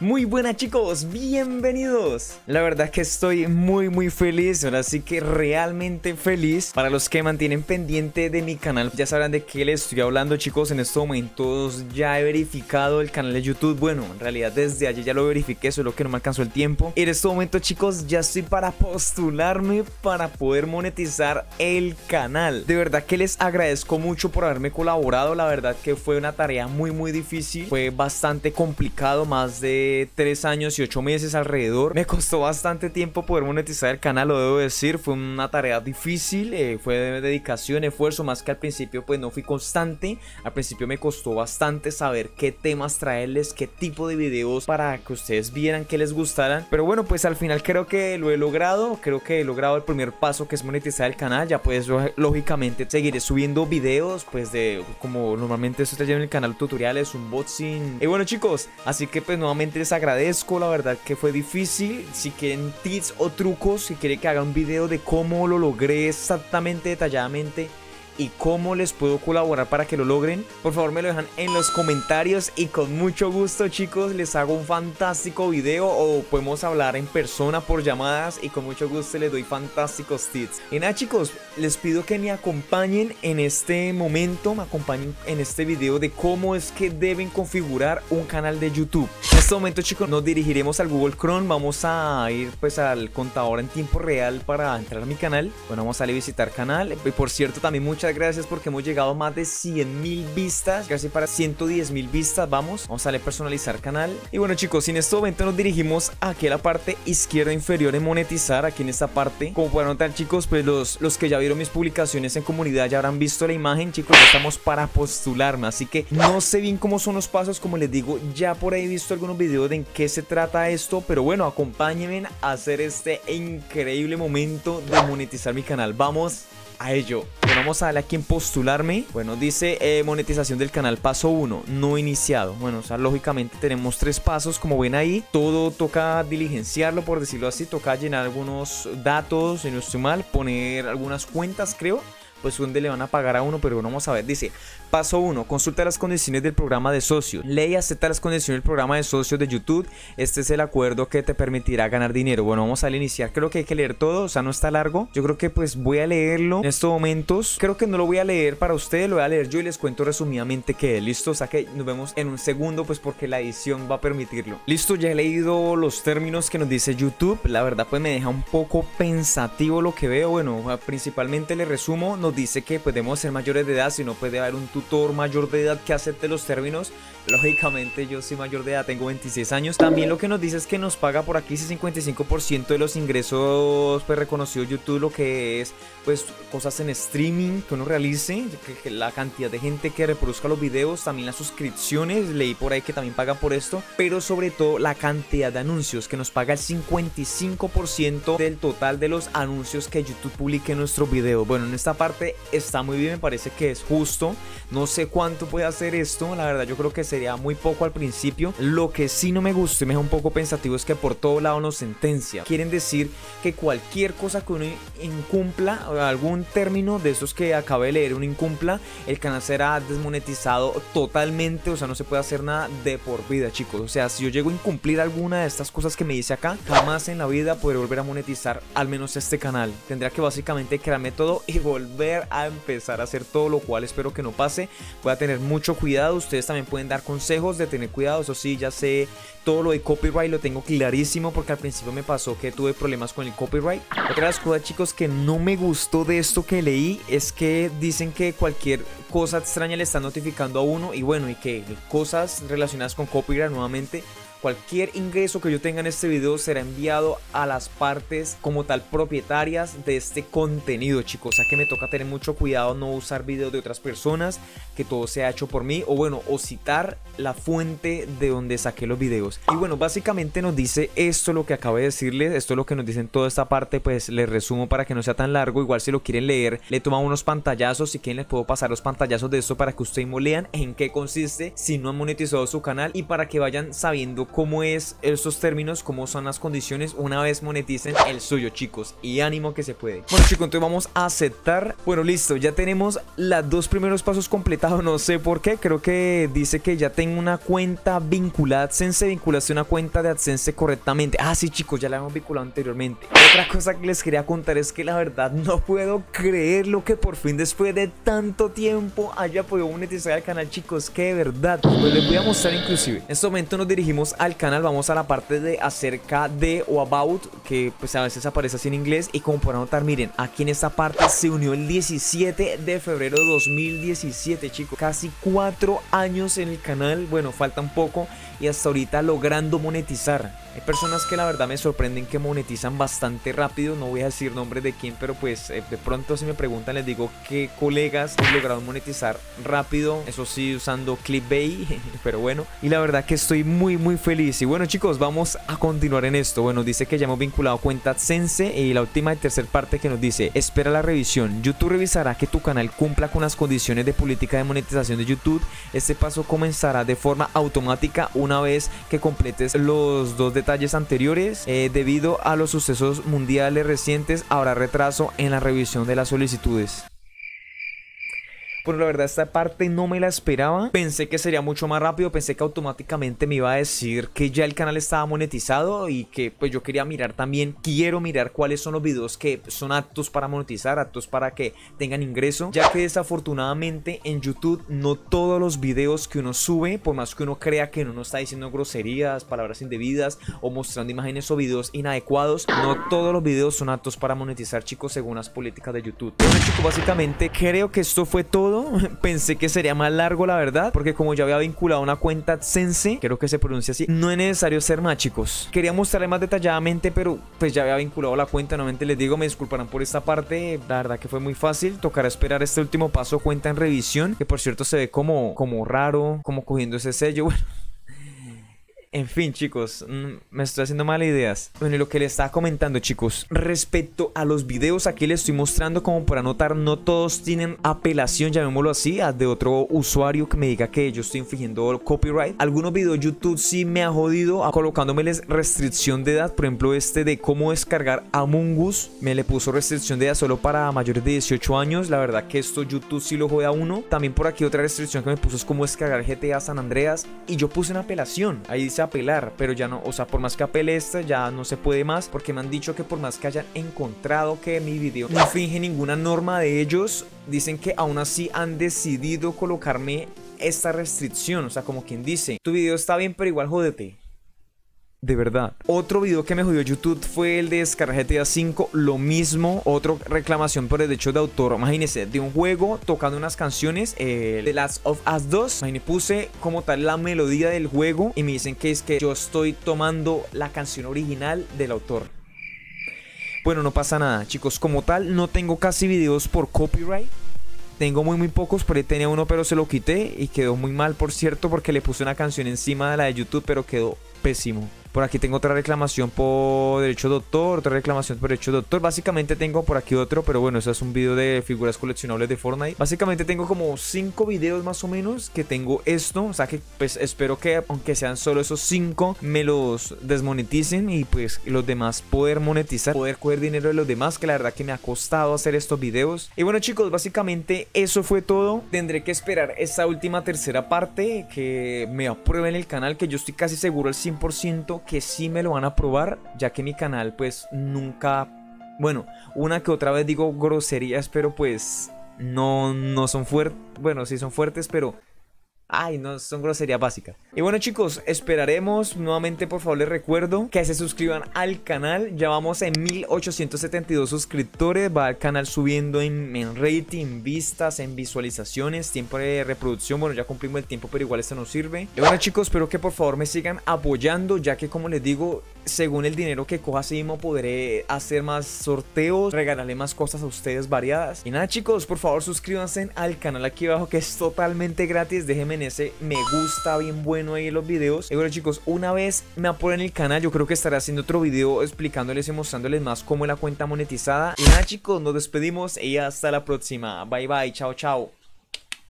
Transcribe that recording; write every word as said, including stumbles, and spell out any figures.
Muy buenas chicos, bienvenidos. La verdad que estoy muy muy feliz, ahora sí que realmente feliz. Para los que mantienen pendiente de mi canal, ya sabrán de qué les estoy hablando chicos. En estos momentos ya he verificado el canal de YouTube. Bueno, en realidad desde ayer ya lo verifiqué, solo que no me alcanzó el tiempo. En este momento chicos ya estoy para postularme para poder monetizar el canal. De verdad que les agradezco mucho por haberme colaborado. La verdad que fue una tarea muy muy difícil, fue bastante complicado, más de tres años y ocho meses alrededor. Me costó bastante tiempo poder monetizar el canal, lo debo decir. Fue una tarea difícil, eh, fue de dedicación, esfuerzo, más que al principio pues no fui constante. Al principio me costó bastante saber qué temas traerles, qué tipo de videos para que ustedes vieran que les gustaran. Pero bueno, pues al final creo que lo he logrado. Creo que he logrado el primer paso, que es monetizar el canal. Ya pues lógicamente seguiré subiendo videos pues de como normalmente estoy trayendo en el canal, tutoriales, unboxing. Y bueno chicos, así que pues nuevamente les agradezco. La verdad que fue difícil. Si quieren tips o trucos, si quieren que haga un video de cómo lo logré exactamente, detalladamente, y cómo les puedo colaborar para que lo logren, por favor me lo dejan en los comentarios y con mucho gusto chicos les hago un fantástico video, o podemos hablar en persona por llamadas y con mucho gusto les doy fantásticos tips. Y nada chicos, les pido que me acompañen en este momento, me acompañen en este video de cómo es que deben configurar un canal de YouTube. En este momento chicos nos dirigiremos al Google Chrome, vamos a ir pues al contador en tiempo real para entrar a mi canal. Bueno, vamos a salir a visitar canal, y por cierto también muchas Muchas gracias porque hemos llegado a más de cien mil vistas, casi para ciento diez mil vistas. Vamos, vamos a darle personalizar canal. Y bueno chicos, en este momento nos dirigimos aquí a la parte izquierda inferior en monetizar, aquí en esta parte. Como pueden notar chicos, pues los, los que ya vieron mis publicaciones en comunidad ya habrán visto la imagen chicos. Ya estamos para postularme, así que no sé bien cómo son los pasos. Como les digo, ya por ahí he visto algunos videos de en qué se trata esto, pero bueno, acompáñenme a hacer este increíble momento de monetizar mi canal. Vamos a ello. Bueno, vamos a darle aquí en postularme. Bueno, dice eh, monetización del canal, paso uno, no iniciado. Bueno, o sea, lógicamente tenemos tres pasos, como ven ahí. Todo toca diligenciarlo, por decirlo así. Toca llenar algunos datos, si no estoy mal, poner algunas cuentas, creo, pues donde le van a pagar a uno. Pero bueno, vamos a ver. Dice, paso uno, consulta las condiciones del programa de socio. Lee y acepta las condiciones del programa de socios de YouTube. Este es el acuerdo que te permitirá ganar dinero. Bueno, vamos a iniciar. Creo que hay que leer todo, o sea, no está largo. Yo creo que pues voy a leerlo en estos momentos. Creo que no lo voy a leer para ustedes, lo voy a leer yo y les cuento resumidamente qué es. Listo, o sea que nos vemos en un segundo, pues porque la edición va a permitirlo. Listo, ya he leído los términos que nos dice YouTube. La verdad pues me deja un poco pensativo lo que veo. Bueno, principalmente le resumo. Nos dice que podemos ser mayores de edad, si no puede haber un tutor mayor de edad que acepte los términos. Lógicamente yo soy mayor de edad, tengo veintiséis años. También lo que nos dice es que nos paga por aquí cincuenta y cinco por ciento de los ingresos pues reconocido YouTube, lo que es pues cosas en streaming que uno realice, que, que la cantidad de gente que reproduzca los videos, también las suscripciones, leí por ahí que también pagan por esto, pero sobre todo la cantidad de anuncios, que nos paga el cincuenta y cinco por ciento del total de los anuncios que YouTube publique en nuestro video. Bueno, en esta parte está muy bien, me parece que es justo. No sé cuánto puede hacer esto, la verdad yo creo que sería muy poco al principio. Lo que sí no me gusta y me deja un poco pensativo es que por todo lado nos sentencia. Quieren decir que cualquier cosa que uno incumpla, algún término de esos que acabé de leer, uno incumpla, el canal será desmonetizado totalmente. O sea, no se puede hacer nada de por vida chicos. O sea, si yo llego a incumplir alguna de estas cosas que me dice acá, jamás en la vida podré volver a monetizar al menos este canal. Tendría que básicamente crearme todo y volver a empezar a hacer todo, lo cual espero que no pase. Voy a tener mucho cuidado. Ustedes también pueden dar consejos de tener cuidado. Eso sí, ya sé, todo lo de copyright lo tengo clarísimo, porque al principio me pasó que tuve problemas con el copyright. Otra de las cosas chicos que no me gustó de esto que leí es que dicen que cualquier cosa extraña le está notificando a uno, y bueno, y que cosas relacionadas con copyright, nuevamente cualquier ingreso que yo tenga en este video será enviado a las partes como tal propietarias de este contenido chicos. O sea que me toca tener mucho cuidado, no usar videos de otras personas, que todo sea hecho por mí, o bueno, o citar la fuente de donde saqué los videos. Y bueno, básicamente nos dice esto, lo que acabo de decirles, esto es lo que nos dice en toda esta parte. Pues les resumo para que no sea tan largo. Igual si lo quieren leer, le toman unos pantallazos. Si quieren les puedo pasar los pantallazos de esto para que ustedes mismos lean en qué consiste si no han monetizado su canal, y para que vayan sabiendo cómo es estos términos, cómo son las condiciones una vez moneticen el suyo, chicos. Y ánimo que se puede. Bueno, chicos, entonces vamos a aceptar. Bueno, listo, ya tenemos los dos primeros pasos completados. No sé por qué, creo que dice que ya tengo una cuenta vinculada a AdSense. Vinculaste una cuenta de AdSense correctamente. Ah, sí, chicos, ya la hemos vinculado anteriormente. Otra cosa que les quería contar es que la verdad no puedo creer lo que por fin después de tanto tiempo haya podido monetizar el canal, chicos. Que de verdad, pues les voy a mostrar inclusive. En este momento nos dirigimos al canal, vamos a la parte de acerca de o about, que pues a veces aparece así en inglés. Y como podrán notar, miren, aquí en esta parte se unió el diecisiete de febrero de dos mil diecisiete, chicos. Casi cuatro años en el canal. Bueno, falta un poco y hasta ahorita logrando monetizar. Hay personas que la verdad me sorprenden que monetizan bastante rápido. No voy a decir nombre de quién, pero pues eh, de pronto si me preguntan les digo que colegas han logrado monetizar rápido. Eso sí, usando clickbait, pero bueno. Y la verdad que estoy muy muy feliz. Y bueno, chicos, vamos a continuar en esto. Bueno, dice que ya hemos vinculado cuenta AdSense. Y la última y tercera parte que nos dice: espera la revisión. YouTube revisará que tu canal cumpla con las condiciones de política de monetización de YouTube. Este paso comenzará de forma automática una vez que completes los dos detalles anteriores. Eh, debido a los sucesos mundiales recientes, habrá retraso en la revisión de las solicitudes. Bueno, la verdad esta parte no me la esperaba. Pensé que sería mucho más rápido. Pensé que automáticamente me iba a decir que ya el canal estaba monetizado. Y que pues yo quería mirar también. Quiero mirar cuáles son los videos que son aptos para monetizar, aptos para que tengan ingreso. Ya que desafortunadamente en YouTube no todos los videos que uno sube, por más que uno crea que uno no está diciendo groserías, palabras indebidas o mostrando imágenes o videos inadecuados, no todos los videos son aptos para monetizar, chicos, según las políticas de YouTube. Bueno, chicos, básicamente creo que esto fue todo. Pensé que sería más largo, la verdad, porque como ya había vinculado una cuenta AdSense, creo que se pronuncia así, no es necesario ser más, chicos. Quería mostrarles más detalladamente, pero pues ya había vinculado la cuenta. Nuevamente les digo, me disculparán por esta parte. La verdad que fue muy fácil. Tocará esperar este último paso, cuenta en revisión, que por cierto se ve como, como raro, como cogiendo ese sello. Bueno, en fin, chicos, me estoy haciendo malas ideas. Bueno, y lo que les estaba comentando, chicos, respecto a los videos, aquí les estoy mostrando, como para notar, no todos tienen apelación, llamémoslo así, a de otro usuario que me diga que yo estoy infringiendo copyright. Algunos videos YouTube sí me ha jodido a colocándomeles restricción de edad. Por ejemplo, este de cómo descargar Among Us, me le puso restricción de edad solo para mayores de dieciocho años. La verdad que esto YouTube sí lo jode a uno. También por aquí otra restricción que me puso es cómo descargar G T A San Andreas. Y yo puse una apelación, ahí dice apelar, pero ya no, o sea, por más que apele esta, ya no se puede más, porque me han dicho que por más que hayan encontrado que mi video no infringe ninguna norma de ellos, dicen que aún así han decidido colocarme esta restricción. O sea, como quien dice, tu video está bien, pero igual jódete. De verdad. Otro video que me jodió YouTube fue el de descargar G T A cinco. Lo mismo, otra reclamación por derechos de autor. Imagínense, de un juego tocando unas canciones, eh, The Last of Us dos. Imagínense, puse como tal la melodía del juego y me dicen que es que yo estoy tomando la canción original del autor. Bueno, no pasa nada, chicos. Como tal, no tengo casi videos por copyright. Tengo muy muy pocos, por ahí tenía uno pero se lo quité y quedó muy mal, por cierto, porque le puse una canción encima de la de YouTube, pero quedó pésimo. Por aquí tengo otra reclamación por derecho de autor, otra reclamación por derecho de autor. Básicamente tengo por aquí otro, pero bueno, eso es un video de figuras coleccionables de Fortnite. Básicamente tengo como cinco videos más o menos que tengo esto. O sea que pues espero que aunque sean solo esos cinco me los desmoneticen y pues los demás poder monetizar, poder coger dinero de los demás, que la verdad que me ha costado hacer estos videos. Y bueno, chicos, básicamente eso fue todo. Tendré que esperar esta última tercera parte que me aprueben el canal, que yo estoy casi seguro al cien por ciento que sí me lo van a aprobar, ya que mi canal pues nunca, bueno, una que otra vez digo groserías, pero pues no, no son fuertes, bueno, sí son fuertes, pero ay, no, son groserías básicas. Y bueno, chicos, esperaremos. Nuevamente, por favor, les recuerdo que se suscriban al canal. Ya vamos en mil ochocientos setenta y dos suscriptores. Va el canal subiendo en, en rating, vistas, en visualizaciones, tiempo de reproducción. Bueno, ya cumplimos el tiempo, pero igual esto nos sirve. Y bueno, chicos, espero que por favor me sigan apoyando, ya que como les digo, según el dinero que coja así mismo podré hacer más sorteos, regalarle más cosas a ustedes variadas. Y nada, chicos, por favor suscríbanse al canal aquí abajo, que es totalmente gratis. Déjenme en ese me gusta bien bueno ahí en los videos. Y bueno, chicos, una vez me apoyen el canal, yo creo que estaré haciendo otro video explicándoles y mostrándoles más cómo es la cuenta monetizada. Y nada, chicos, nos despedimos y hasta la próxima. Bye bye, chao chao.